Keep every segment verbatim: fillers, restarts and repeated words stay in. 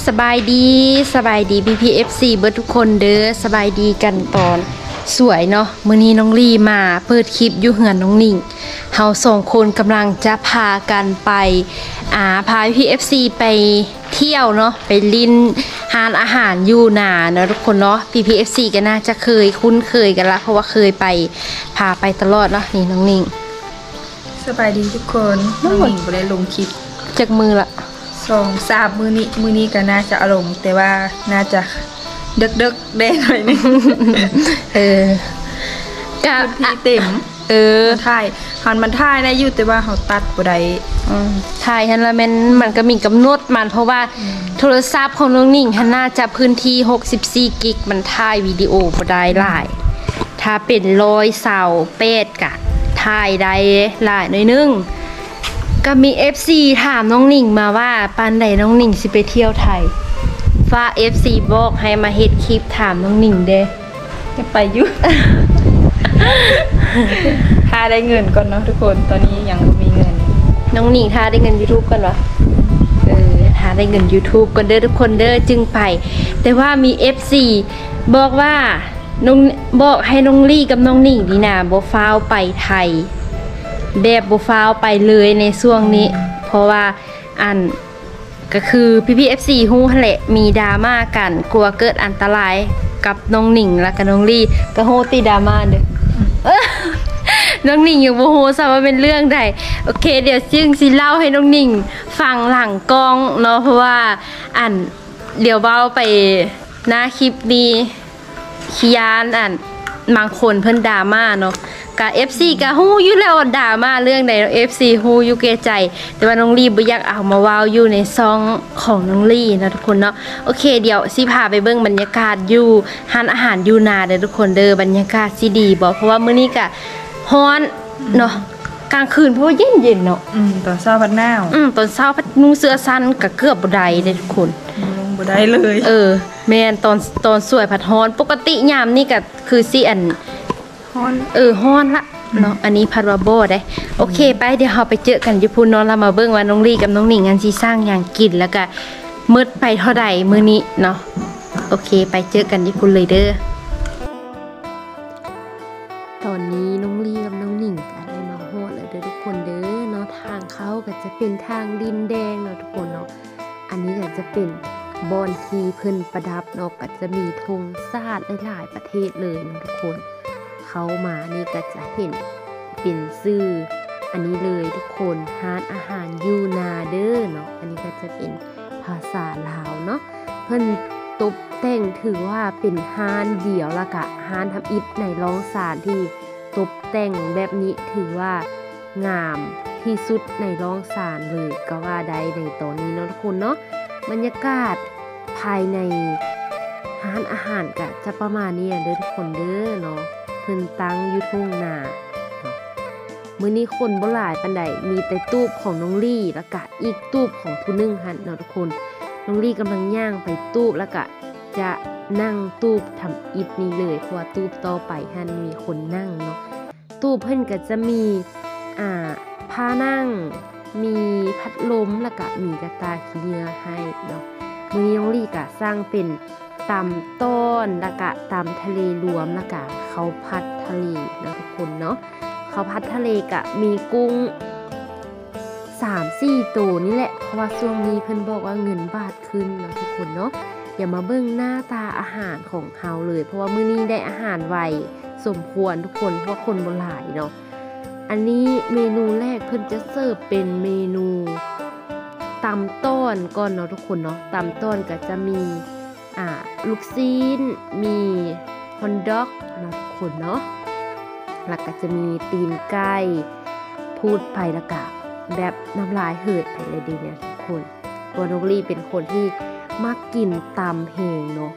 สบายดีสบายดี พี พี เอฟ ซี เบิร์ดทุกคนเด้อสบายดีกันตอนสวยเนาะมื้อนี้น้องลีมาเปิดคลิปอยู่เหือนน้องนิ่งเฮาสองคนกำลังจะพากันไปอ่าพา พี พี เอฟ ซี ไปเที่ยวเนาะไปลิ้นหานอาหารอยู่นาเนาะทุกคนเนาะ พี พี เอฟ ซี ก็น่าจะเคยคุ้นเคยกันละเพราะว่าเคยไปพาไปตลอดเนาะนี่น้องนิ่งสบายดีทุกคนน้องนิ่งบ่ได้ลงคลิปจากมือละสองสามมือนี้มือนี้ก็น่าจะอารมณ์แต่ว่าน่าจะเดึกเดึกแดงหน่อยนึงเออกะพี่เต็มเออถ่ายหันมันถ่ายได้อยู่แต่ว่าเขาตัดบ่ได้ถ่ายฮันละแม่นมันก็มีกำหนดมันเพราะว่าโทรศัพท์ของน้องนิ่งฮันน่าจะพื้นที่หกสิบสี่กิกมันถ่ายวิดีโอบ่ได้หลายถ้าเป็นหนึ่งร้อยเสาเป็ดกะถ่ายได้หลายหน่อยนึงก็มี เอฟ ซี ถามน้องนิ่งมาว่าปานใดน้องนิ่งสิไปเที่ยวไทยฟ้า เอฟ ซี บอกให้มาเฮ็ดคลิปถามน้องนิ่งเด้จะไปอยู่ ถ้าได้เงินก่อนเนาะทุกคนตอนนี้ยังมีเงินน้องนิ่งถ้าได้เงิน YouTube ก่อนวะเออถ้าได้เงิน YouTube ก่อนเด้อทุกคนเด้อจึงไปแต่ว่ามี เอฟ ซี บอกว่าน้องบอกให้น้องลี่กับน้องนิ่งนี่นะบ่ฟ้าวไปไทยแบบบุฟ้าวไปเลยในช่วงนี้เพราะว่าอันก็คือ พี พี เอฟ ซี ฮู้หั่นแหละมีดราม่ากันกลัวเกิดอันตรายกับน้องหนิงและกับน้องลี่ก็โฮติดราม่าเด้อน้องหนิงยังบ่ฮู้ซะว่าเป็นเรื่องใดโอเคเดี๋ยวจึงสิเล่าให้น้องหนิงฟังหลังกล้องเนาะเพราะว่าอันเดี๋ยวเว้าไปหน้าคลิปนี้ขี้ยานอันบางคนเพิ่นดราม่าเนาะกะ เอฟ ซี กะฮู้อยู่แล้วด่ามาเรื่องใด เอฟ ซี ฮู้อยู่แก่ใจแต่ว่าน้องลี่บ่อยากเอามาว้าวอยู่ในซองของน้องลี่นะทุกคนเนาะโอเคเดี๋ยวสิพาไปเบิ่งบรรยากาศอยู่ร้านอาหารอยู่นาเด้อทุกคนเด้อบรรยากาศสิดีบ่เพราะว่ามื้อนี้กะร้อนเนาะกลางคืนเพราะว่าเย็นๆเนาะอืมตอนเช้าพัดหนาวอืมตอนเช้าพัดนุ่งเสื้อสั้นก็เกือบบ่ได้เด้อทุกคนบ่ได้เลยเออแม่นตอนตอนสวยพัดร้อนปกติยามนี่ก็คือสิอันฮ้อนเออฮ้อนละเนาะอันนี้พัดว่าโบได้โอเคไปเดี๋ยวเราไปเจอกันอยู่พุ่นเนาะเรามาเบิ่งว่าน้องลี่กับน้องหนิงงานสิสร้างอย่างกินแล้วก็มืดไปเท่าใดมื้อนี้เนาะโอเคไปเจอกันอยู่พุ่นเลยเด้อตอนนี้น้องลี่กับน้องหนิงก็ได้มาฮอดแล้วเด้อทุกคนเด้อเนาะทางเขาก็จะเป็นทางดินแดงเนาะทุกคนเนาะอันนี้ก็จะเป็นบอนที่เพิ่นประดับเนาะก็จะมีธงชาติหลายๆประเทศเลยเนาะทุกคนเข้ามานี่ก็จะเห็นเป็นชื่ออันนี้เลยทุกคนร้านอาหารยูนาเดอร์เนาะอันนี้ก็จะเป็นภาษาลาวเนาะเพิ่นตกแต่งถือว่าเป็นร้านเดี่ยวละกะร้านทำอิฐในร้องสารที่ตกแต่งแบบนี้ถือว่างามที่สุดในร้องสารเลยก็ว่าได้ในตอนนี้เนาะทุกคนเนาะบรรยากาศภายในร้านอาหารก็จะประมาณนี้เด้อทุกคนเด้อเนาะเพิ่นตั้งอยู่ทุ่งนามื้อนี้คนบ่หลายปานใดมีแต่ตูบของน้องลี่แล้วก็อีกตูบของผู้นึงหั่นเนาะทุกคนน้องลี่กำลังย่างไปตูบแล้วก็จะนั่งตูบทำอิฐนี้เลยเพราะว่าตูบต่อไปหั่นมีคนนั่งเนาะตูบเพิ่นก็จะมีอ่าผ้านั่งมีพัดลมแล้วก็มีกระตาขี้เหงื่อให้เนาะมื้อนี้น้องลี่ก็สร้างเป็นตำต้นแล้วก็ตำทะเลรวมแล้วก็ข้าวผัดทะเลนะทุกคนเนาะข้าวผัดทะเลก็มีกุ้ง สามสี่ ตัวนี่แหละเพราะว่าช่วงนี้เพิ่นบอกว่าเงินบาทขึ้นนะทุกคนเนาะอย่ามาเบิ่งหน้าตาอาหารของเฮาเลยเพราะว่ามื้อนี้ได้อาหารไวสมควรทุกคนเพราะว่าคนบ่หลายเนาะอันนี้เมนูแรกเพิ่นจะเสิร์ฟเป็นเมนูตำต้นก่อนเนาะทุกคนเนาะตำต้นก็จะมีอ่าลูกซีนมีฮอนด็อกนะทุกคนเนาะแล้วก็จะมีตีนไก่พูดไปแล้วก็แบบน้ำลายเหือดไปเลยดีเนี่ยทุกคนตัวน้องลี่เป็นคนที่มักกินตำแห้งเนาะ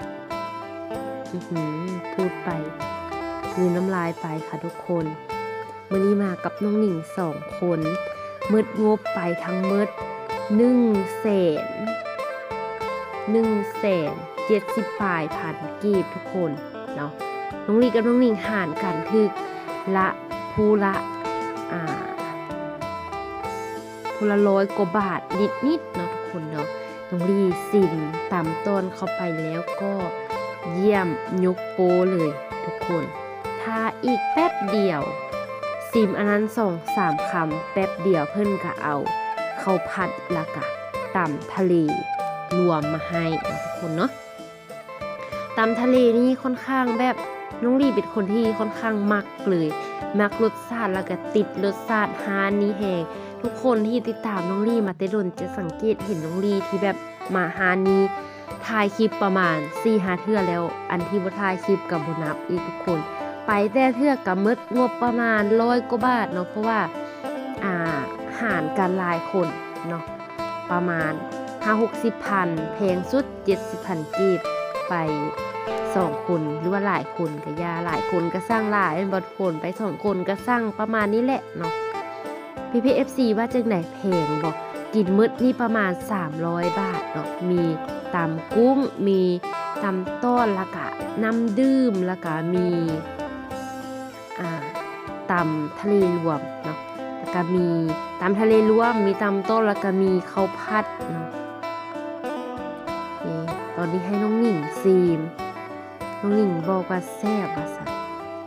พูดไปคือน้ำลายไปค่ะทุกคนมื้อนี้มากับน้องหนิงสองคนมืดงบไปทั้งมืดหนึ่งแสนหนึ่งแสนเจ็ดสิบปลายพันกีบทุกคนเนาะน้องลีกับน้องหนิงหารกันถึกละผู้ละอ่าผู้ละร้อยกว่าบาทนิดๆเนาะทุกคนเนาะน้องลี่ซิมตำต้นเข้าไปแล้วก็เยี่ยมยกโป้เลยทุกคนถ้าอีกแป๊บเดียวซิมอันนั้นสองสามคำแป๊บเดียวเพิ่นก็เอาข้าวผัดแล้วก็ตำทะเลรวมมาให้นะทุกคนเนาะตำทะเลนี่ค่อนข้างแบบน้องลี่เป็นคนที่ค่อนข้างมักเลยมักรสชาติแล้วก็ติดรสชาติฮานนี้แหงทุกคนที่ติดตามน้องลี่มาแต่ดนจะสังเกตเห็นน้องลี่ที่แบบมาฮานนี้ถ่ายคลิปประมาณ สี่ห้า เทื่อแล้วอันที่บ่ถ่ายคลิปกับบ่นับอีกทุกคนไปแต่เทื่อกับมึดงบประมาณร้อยกว่าบาทเนาะเพราะว่าอ่าหารกันหลายคนเนาะประมาณ ห้าหกสิบ พันแพงสุด เจ็ดสิบ พันกีบไปสองคนหรือว่าหลายคนก็ยาหลายคนก็สร้างหลายเป็นบทคนไปสองคนก็สร้างประมาณนี้แหละเนาะ พี พี เอฟ ซี ว่าจังไหนแพงบอกกินมื้อนี่ประมาณสามร้อยบาทเนาะมีตำกุ้งมีตำต้นแล้วก็น้ำดื่มแล้วก็มีอ่าตำทะเลรวมเนาะแล้วก็มีตำทะเลรวมมีตำต้นแล้วก็มีข้าวผัดเนาะนี่ตอนนี้ให้น้องหนิงซีมน้องหนิงบอกว่าแซ่บว่าซั่น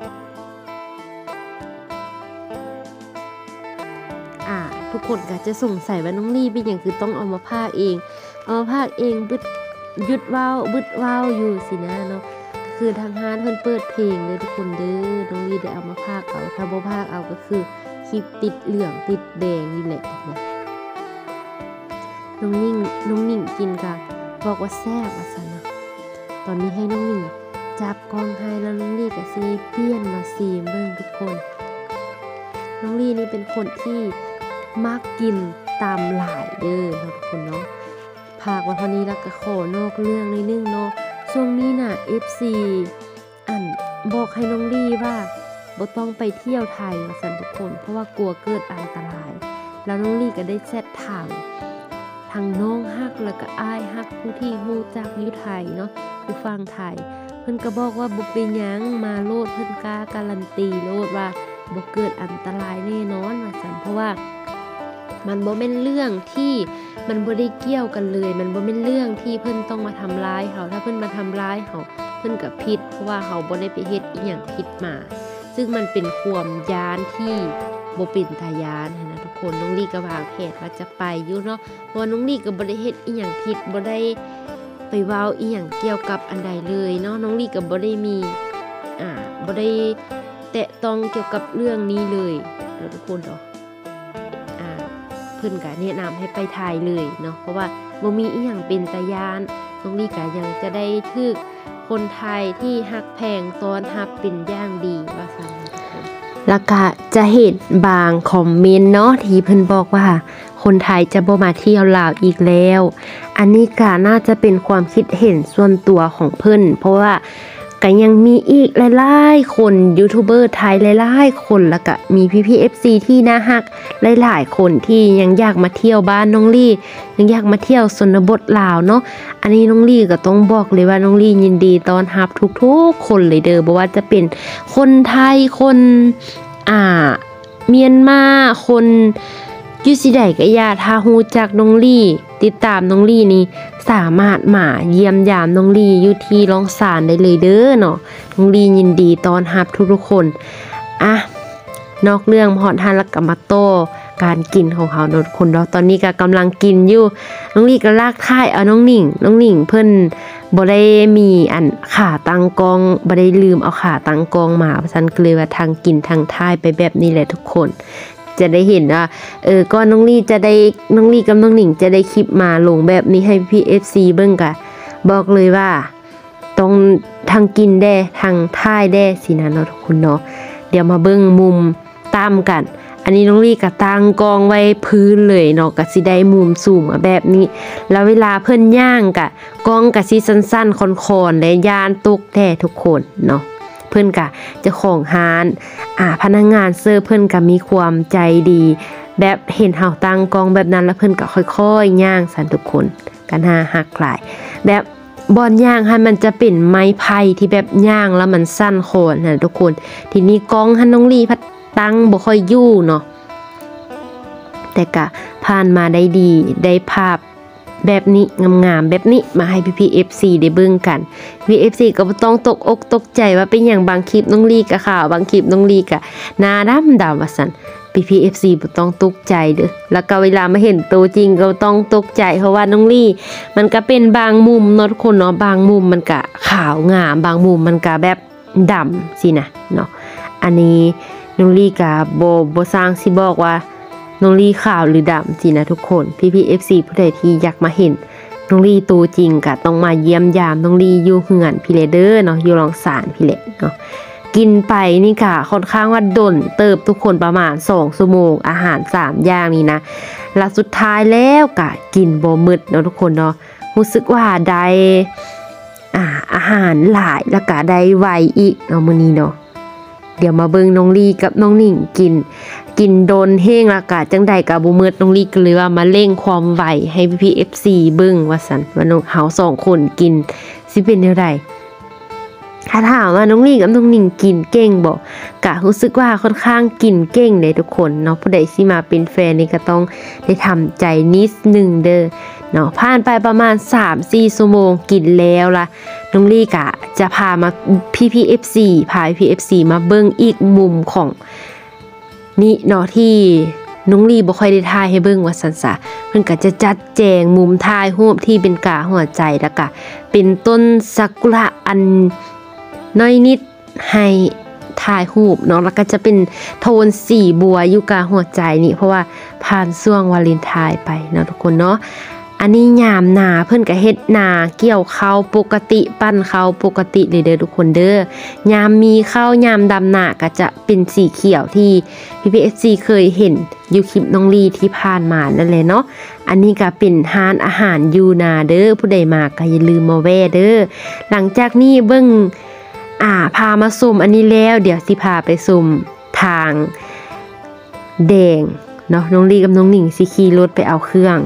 อ่าทุกคนก็จะสงสัยว่าน้องลี่เป็นอย่างคือต้องเอามาพากเองเอามาพากเองบึดยุดว้าวบึดว้าวอยู่สินะเนาะคือทางห้านเพิ่นเปิดเพลงเลยทุกคนเด้อน้องลี่ได้เอามาพากเอาถ้าบ่พากเอาก็คือคลิปติดเหลืองติดแดงนี่แหละนะน้องนิ่งน้องนิ่งกินก็บอกว่าแซ่บว่าซั่นนะตอนนี้ให้น้องนิ่งจับกล้องให้แล้วน้องลี่ก็สิเปลี่ยนมาซีมเบิ่งทุกคนน้องลี่นี่เป็นคนที่มักกินตามหลายเด้อทุกคนเนาะภาควันพนี้แล้วก็ขอนอกเรื่องนิดนึงเนาะช่วงนี้น่ะ เอฟ ซี อันบอกให้น้องลี่ว่าบ่ต้องไปเที่ยวไทยว่าซั่นทุกคนเพราะว่ากลัวเกิดอันตรายแล้วน้องลี่ก็ได้แซดถามทางน้องฮักแล้วก็อ้ายฮักผู้ที่ฮู้จักอยู่ไทยเนาะผู้ฟังไทยเพิ่นก็บอกว่าบ่เป็นหยังมาโลดเพิ่นกล้าการันตีโลดว่าบ่เกิดอันตรายแน่นอนว่าซั่นเพราะว่ามันบ่แม่นเรื่องที่มันบ่ได้เกี่ยวกันเลยมันบ่แม่นเรื่องที่เพิ่นต้องมาทำร้ายเฮาถ้าเพิ่นมาทำร้ายเฮาเพิ่นก็ผิดเพราะว่าเฮาบ่ได้ไปเฮ็ดอีหยังผิดมาซึ่งมันเป็นความย้านที่บ่เป็นตาย้านนะทุกคนน้องลี่ก็วางแผนว่าจะไปอยู่เนาะเพราะน้องลี่ก็บ่ได้เฮ็ดอีหยังผิดบ่ได้ไปเว้าอีหยังเกี่ยวกับอันใดเลยเนาะน้องลี่ก็บ่ได้มีอ่าบ่ได้แตะต้องเกี่ยวกับเรื่องนี้เลยนะทุกคนเนาะอ่าเพิ่นก็แนะนำให้ไปถ่ายเลยเนาะเพราะว่าบ่มีอีหยังเป็นตาย้านน้องลี่ก็ยังจะได้ถึกคนไทยที่ฮักแพงต้อนรับเป็นอย่างดีว่าซั่นทุกคนแล้วก็จะเห็นบางคอมเมนต์เนาะที่เพิ่นบอกว่าคนไทยจะบ่มาเที่ยวลาวอีกแล้วอันนี้ก็น่าจะเป็นความคิดเห็นส่วนตัวของเพิ่นเพราะว่าก็ยังมีอีกหลายๆคนยูทูบเบอร์ไทยหลายๆคนแล้วก็มีพี่ๆ เอฟ ซี ที่น่าฮักหลายๆคนที่ยังอยากมาเที่ยวบ้านน้องลี่ยังอยากมาเที่ยวชนบทลาวเนาะอันนี้น้องลี่ก็ต้องบอกเลยว่าน้องลี่ยินดีต้อนรับทุกๆคนเลยเด้อบ่ว่าจะเป็นคนไทยคนอ่าเมียนมาคนอยู่สิใดก็อย่าถ้าฮู้จักน้องลี่ติดตามน้องลี่นี่สามารถมาเยี่ยมยามน้องลี่อยู่ที่ร้องศาลได้เลยเด้อเนาะน้องลี่ยินดีต้อนรับทุกๆคนอ่ะนอกเรื่องฮอดฮันแล้วก็มาโตการกินของเขาทุกคนเนาะตอนนี้ก็กำลังกินอยู่น้องลี่ก็ลากท้ายเอาน้องหนิงน้องหนิงเพิ่นบ่ได้มีอันขาตั้งกองบ่ได้ลืมเอาขาตั้งกองมาเพราะฉะนั้นก็เลยว่าทางกินทางท้ายไปแบบนี้แหละทุกคนจะได้เห็นว่าเออก็น้องลี่จะได้น้องลี่กับน้องหนิงจะได้คลิปมาลงแบบนี้ให้พี่ เอฟ ซี เบิ่งกะบอกเลยว่าต้องทางกินได้ทางท่ายได้สินะเนาะทุกคนเนาะเดี๋ยวมาเบิ่งมุมตามกันอันนี้น้องลี่ก็ตั้งกองไว้พื้นเลยเนาะก็สิได้มุมสูงมาแบบนี้แล้วเวลาเพิ่นย่างกะกองก็สิสั้นๆคอนๆและย่านตกแท้ทุกคนเนาะเพิ่นกะเจ้าของร้านอ่าพนักงานเสิร์ฟเพิ่นก็มีความใจดีแบบเห็นเฮาตั้งกองแบบนั้นแล้วเพิ่นก็ค่อยๆย่างสั่นทุกคนกันหาหักหลายแบบบอนย่างให้มันจะเป็นไม้ไผ่ที่แบบย่างแล้วมันสั้นโคนนะทุกคนทีนี้กองหันน้องลี่พัดตั้งบ่ค่อยอยู่เนาะแต่ก็ผ่านมาได้ดีได้ภาพแบบนี้งามๆแบบนี้มาให้พี่ๆ เอฟ ซี ได้เบิ่งกัน พี่ เอฟ ซี ก็บ่ต้องตกอกตกใจว่าเป็นหยังบางคลิปน้องลีก็ขาวบางคลิปน้องลีก็หน้าดำดำว่าซั่นพี่พี่ เอฟ ซี บ่ต้องตกใจเด้อแล้วก็เวลามาเห็นตัวจริงก็ต้องตกใจเพราะว่าน้องลีมันก็เป็นบางมุมเนาะทุกคนเนาะบางมุมมันก็ขาวงามบางมุมมันก็แบบดำสินะเนาะอันนี้น้องลีก็บ่บ่สร้างสิบอกว่าน้องลีขาวหรือดำสินะทุกคนพี่พี่ เอฟ ซี ผู้ใดที่อยากมาเห็นน้องลีตัวจริงก็ต้องมาเยี่ยมยามน้องลีอยู่เฮือนพี่เลเด้อเนาะอยู่รองศาลพี่เลเนาะกินไปนี่ค่ะค่อนข้างว่าดนเติบทุกคนประมาณสองชั่วโมงอาหารสามอย่างนี่นะแล้วสุดท้ายแล้วก็กินบ่หมดเนาะทุกคนเนาะรู้สึกว่าได้อ่าอาหารหลายแล้วก็ได้ไวอีกเนาะมื้อนี้เนาะเดี๋ยวมาเบิ่งน้องลีกับน้องหนิงกินกินโดนเฮงและกะจังใดกะบ่หมดน้องลีก็เลยว่ามาเร่งความไวให้พี่ๆ เอฟ ซี เบิ่งว่าซั่นว่าน้องเฮาสองคนกินสิเป็นแนวใดถ้าถามว่าน้องลีกับน้องหนิงกินเก่งบ่กะรู้สึกว่าค่อนข้างกินเก่งเลยทุกคนเนาะผู้ใดสิมาเป็นแฟนนี่ก็ต้องได้ทำใจนิดนึงเด้อเนาะผ่านไปประมาณ สามถึงสี่ ชั่วโมงกินแล้วล่ะน้องลีกะจะพามาพี่ๆ เอฟ ซี พาพี่ๆ เอฟ ซี มาเบิ่งอีกมุมของนี่เนาะที่น้องลีบ่ค่อยได้ถ่ายให้เบิ่งว่าซั่นซะเพิ่นก็จะจัดแจงมุมถ่ายรูปที่เป็นกาหัวใจแล้วก็เป็นต้นซากุระอันน้อยนิดให้ถ่ายรูปเนาะแล้วก็จะเป็นโทนสีบัวอยู่กาหัวใจนี่เพราะว่าผ่านช่วงวาเลนไทน์ไปเนาะทุกคนเนาะอันนี้ยามนาเพิ่นก็เฮ็ดนาเกี่ยวข้าวปกติปั้นข้าวปกติเลยเด้อทุกคนเด้อยามมีข้าวยามดำนาก็จะเป็นสีเขียวที่พี่ พี เอฟ ซี เคยเห็นอยู่คลิปน้องลีที่ผ่านมานั่นแหละเนาะอันนี้ก็เป็นร้านอาหารอยู่นาเด้อผู้ใดมาก็อย่าลืมมาแวะเด้อหลังจากนี้เบิ่งอ่าพามาซุ่มอันนี้แล้วเดี๋ยวสิพาไปซุ่มทางแดงเนาะน้องลีกับน้องหนิงสิขี่รถไปเอาเครื่อง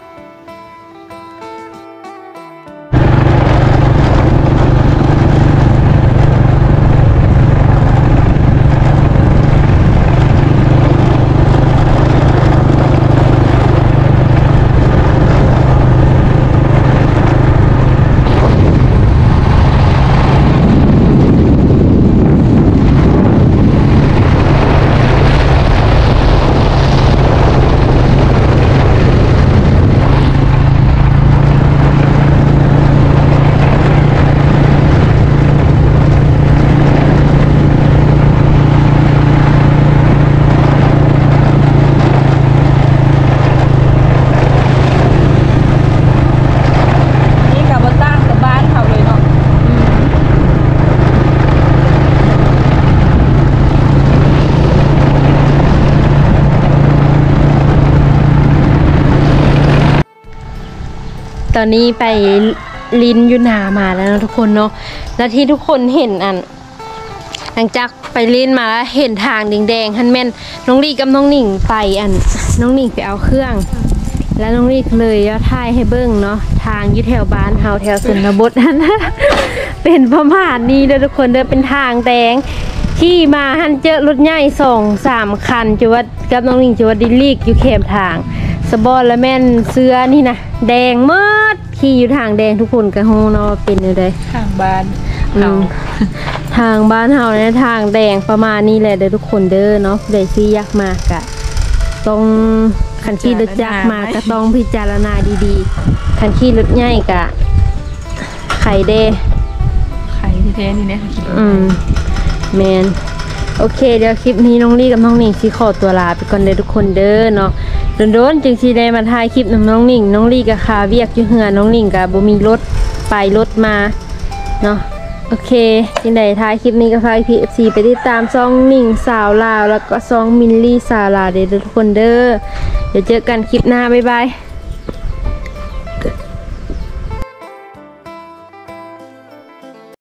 ตอนนี้ไปลิ้นอยู่นามาแล้วนะทุกคนเนาะแล้วที่ทุกคนเห็นอันหลังจากไปลิ้นมาแล้วเห็นทางแดงๆฮันแม่นน้องลีกับน้องหนิงไปอันน้องหนิงไปเอาเครื่องแล้วน้องลีเลยเอาถ่ายให้เบิ่งเนาะทางอยู่แถวบ้านเฮาแถวชนบทนั่นนะเป็นประมาณนี้เด้อทุกคนเด้อเป็นทางแดงขี่มาหันเจอรถใหญ่สองสามคันจัวกับน้องหนิงจัวดิลีกอยู่แคมทางสบอนและแม่นเสื้อนี่นะแดงมดขี่อยู่ทางแดงทุกคนกระโฮเนาะเป็นอยู่ได้ทางบ้านเราทางบ้านเฮาเนี่ยทางแดงประมาณนี้แหละเด้อทุกคนเด้อเนาะได้ซื้อยากมากะต้องคันขี่รถจักรมาก็ต้องพิจารณาดีๆคันขี่รถใหญ่กะไข่เด้ไข่ที่แท้นี่เนี่ยอืมแมนโอเคเดี๋ยวคลิปนี้น้องลี่กับน้องหนิงสิขอตัวลาไปก่อนเด้อทุกคนเด้อเนาะโดนๆจึงสิได้มาถ่ายคลิปน้องหนิงน้องลี่กับคาเวียกอยู่เหือน้องหนิงกับบ่มีรถไปรถมาเนาะโอเคจึงได้ถ่ายคลิปนี้กับพา พี เอฟ ซี ไปติดตามซองหนิงสาวลาวแล้วก็ซองมินลี่สาวลาวเด้อทุกคนเด้อเดี๋ยวเจอกันคลิปหน้าบ๊ายบาย